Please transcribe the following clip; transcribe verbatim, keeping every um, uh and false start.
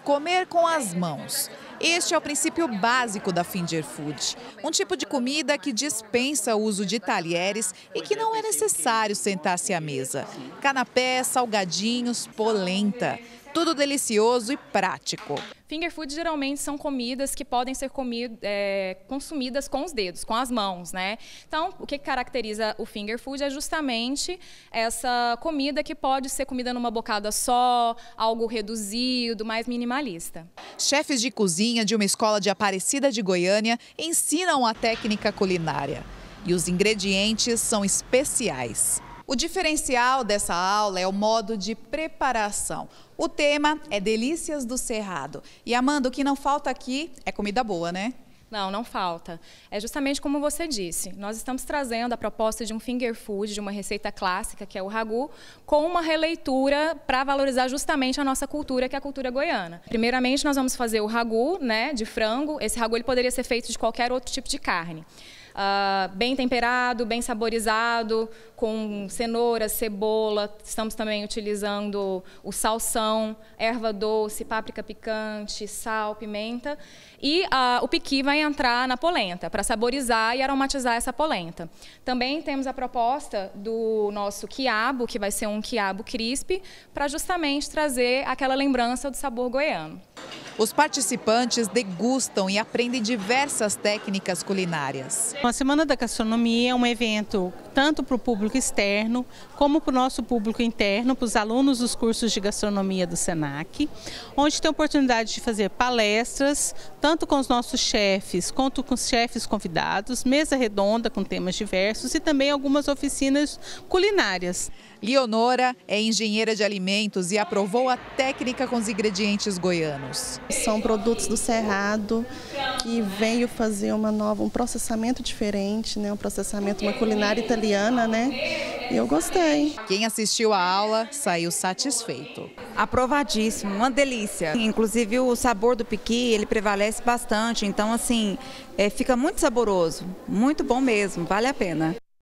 Comer com as mãos. Este é o princípio básico da Finger Food. Um tipo de comida que dispensa o uso de talheres e que não é necessário sentar-se à mesa. Canapé, salgadinhos, polenta. Tudo delicioso e prático. Finger food geralmente são comidas que podem ser comido, é, consumidas com os dedos, com as mãos, né? Então, o que caracteriza o finger food é justamente essa comida que pode ser comida numa bocada só, algo reduzido, mais minimalista. Chefes de cozinha de uma escola de Aparecida de Goiânia ensinam a técnica culinária. E os ingredientes são especiais. O diferencial dessa aula é o modo de preparação. O tema é Delícias do Cerrado. E, Amanda, o que não falta aqui é comida boa, né? Não, não falta. É justamente como você disse, nós estamos trazendo a proposta de um finger food, de uma receita clássica, que é o ragu, com uma releitura para valorizar justamente a nossa cultura, que é a cultura goiana. Primeiramente, nós vamos fazer o ragu, né, de frango. Esse ragu ele poderia ser feito de qualquer outro tipo de carne. Uh, bem temperado, bem saborizado, com cenoura, cebola. Estamos também utilizando o salsão, erva doce, páprica picante, sal, pimenta. E uh, o piqui vai entrar na polenta, para saborizar e aromatizar essa polenta. Também temos a proposta do nosso quiabo, que vai ser um quiabo crisp, para justamente trazer aquela lembrança do sabor goiano. Os participantes degustam e aprendem diversas técnicas culinárias. A Semana da Gastronomia é um evento tanto para o público externo, como para o nosso público interno, para os alunos dos cursos de gastronomia do SENAC, onde tem a oportunidade de fazer palestras, tanto com os nossos chefes, quanto com os chefes convidados, mesa redonda com temas diversos e também algumas oficinas culinárias. Leonora é engenheira de alimentos e aprovou a técnica com os ingredientes goianos. São produtos do Cerrado que veio fazer uma nova, um processamento diferente, né? Um processamento, uma culinária italiana, né? E eu gostei. Quem assistiu à aula saiu satisfeito. Aprovadíssimo, uma delícia. Inclusive o sabor do piqui, ele prevalece bastante, então assim, é, fica muito saboroso, muito bom mesmo, vale a pena.